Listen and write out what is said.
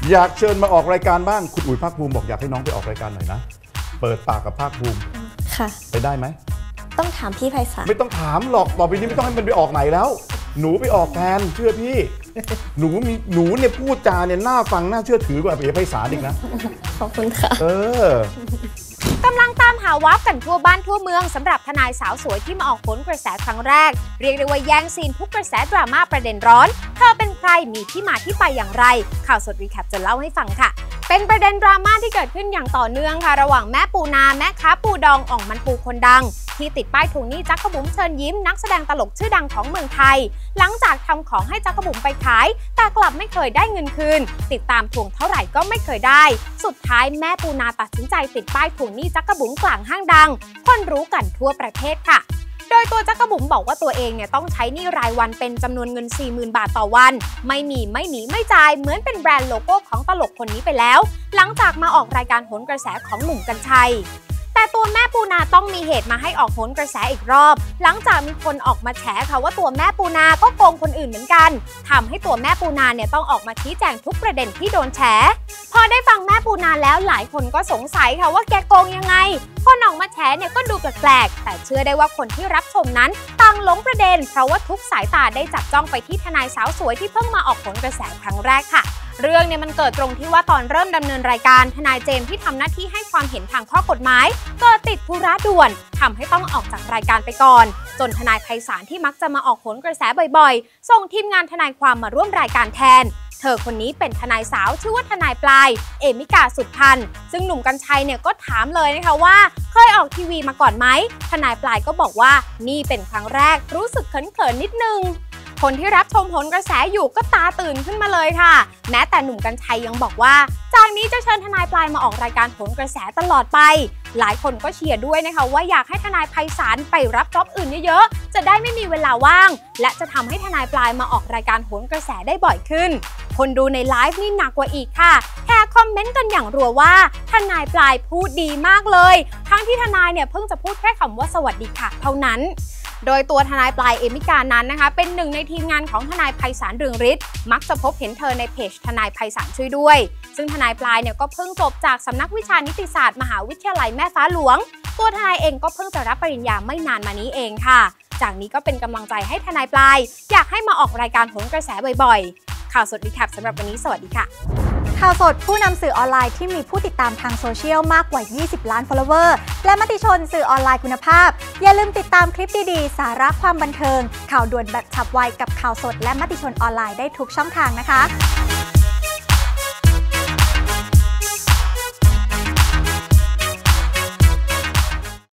อยากเชิญมาออกรายการบ้างคุณอุ๋ยภาคภูมิบอกอยากให้น้องไปออกรายการหน่อยนะเปิดปากกับภาคภูมิค่ะไปได้ไหมต้องถามพี่ไพศาลไม่ต้องถามหรอกต่อไปนี้ไม่ต้องให้มันไปออกไหนแล้วหนูไปออกแทนเชื่อพี่หนูเนี่ยพูดจาเนี่ยน่าฟังน่าเชื่อถือกว่าเอ๋ไพศาลอีกนะขอบคุณค่ะกำลังตามหาวาร์ปกันทั่วบ้านทั่วเมืองสำหรับทนายสาวสวยที่มาออกโหนกระแสครั้งแรกเรียกได้ว่าแย่งซีนทุกกระแสดราม่าประเด็นร้อนเธอเป็นใครมีที่มาที่ไปอย่างไรข่าวสดรีแคปจะเล่าให้ฟังค่ะเป็นประเด็นดราม่าที่เกิดขึ้นอย่างต่อเนื่องค่ะระหว่างแม่ปูนาแม่ค้าปูดองอ่องมันปูคนดังที่ติดป้ายทวงหนี้จักรบุ๋มเชิญยิ้มนักแสดงตลกชื่อดังของเมืองไทยหลังจากทำของให้จักรบุ๋มไปขายแต่กลับไม่เคยได้เงินคืนติดตามทวงเท่าไหร่ก็ไม่เคยได้สุดท้ายแม่ปูนาตัดสินใจติดป้ายทวงหนี้จักรบุ๋มกลางห้างดังคนรู้กันทั่วประเทศค่ะโดยตัวจักรบุ๋มบอกว่าตัวเองเนี่ยต้องใช้หนี้รายวันเป็นจำนวนเงิน 40,000 บาทต่อวันไม่มีไม่หนีไม่จ่ายเหมือนเป็นแบรนด์โลโก้ของตลกคนนี้ไปแล้วหลังจากมาออกรายการโหนกระแสของหนุ่มกรรชัยแต่ตัวแม่ปูนาต้องมีเหตุมาให้ออกโหนกระแสอีกรอบหลังจากมีคนออกมาแฉค่ะว่าตัวแม่ปูนาก็โกงคนอื่นเหมือนกันทำให้ตัวแม่ปูนาเนี่ยต้องออกมาชี้แจงทุกประเด็นที่โดนแฉพอได้ฟังแม่ปูนาแล้วหลายคนก็สงสัยค่ะว่าแกโกงยังไงคนออกมาแฉเนี่ยก็ดูแปลกๆแต่เชื่อได้ว่าคนที่รับชมนั้นต่างหลงประเด็นเพราะว่าทุกสายตาได้จับจ้องไปที่ทนายสาวสวยที่เพิ่งมาออกโหนกระแสครั้งแรกค่ะเรื่องเนี่ยมันเกิดตรงที่ว่าตอนเริ่มดำเนินรายการทนายเจมส์ที่ทำหน้าที่ให้ความเห็นทางข้อกฎหมายเกิดติดธุระด่วนทำให้ต้องออกจากรายการไปก่อนจนทนายไพศาลที่มักจะมาออกโหนกระแสบ่อยๆส่งทีมงานทนายความมาร่วมรายการแทนเธอคนนี้เป็นทนายสาวชื่อว่าทนายปลายเอมิกาสุดพันธ์ซึ่งหนุ่มกรรชัยเนี่ยก็ถามเลยนะคะว่าเคยออกทีวีมาก่อนไหมทนายปลายก็บอกว่านี่เป็นครั้งแรกรู้สึกเขินๆนิดนึงคนที่รับชมโหนกระแสอยู่ก็ตาตื่นขึ้นมาเลยค่ะแม้แต่หนุ่มกรรชัยยังบอกว่าจากนี้จะเชิญทนายปลายมาออกรายการโหนกระแสตลอดไปหลายคนก็เชียร์ด้วยนะคะว่าอยากให้ทนายไพศาลไปรับจ็อบอื่นเยอะๆจะได้ไม่มีเวลาว่างและจะทำให้ทนายปลายมาออกรายการโหนกระแสได้บ่อยขึ้นคนดูในไลฟ์นี่หนักกว่าอีกค่ะแค่คอมเมนต์กันอย่างรัวว่าทนายปลายพูดดีมากเลยทั้งที่ทนายเนี่ยเพิ่งจะพูดแค่คำว่าสวัสดีค่ะเท่านั้นโดยตัวทนายปลายเอมิกานั้นนะคะเป็นหนึ่งในทีมงานของทนายไพศาลเรืองฤทธิ์มักจะพบเห็นเธอในเพจทนายไพศาลช่วยด้วยซึ่งทนายปลายเนี่ยก็เพิ่งจบจากสำนักวิชานิติศาสตร์มหาวิทยาลัยแม่ฟ้าหลวงตัวทนายเองก็เพิ่งจะรับปริญญาไม่นานมานี้เองค่ะจากนี้ก็เป็นกำลังใจให้ทนายปลายอยากให้มาออกรายการโหนกระแสบ่อยๆข่าวสดรีแคปสำหรับวันนี้สวัสดีค่ะข่าวสดผู้นำสื่อออนไลน์ที่มีผู้ติดตามทางโซเชียลมากกว่า20 ล้าน follower และมติชนสื่อออนไลน์คุณภาพอย่าลืมติดตามคลิปดีๆสาระความบันเทิงข่าวด่วนแบบฉับไวกับข่าวสดและมติชนออนไลน์ได้ทุกช่องทางนะคะ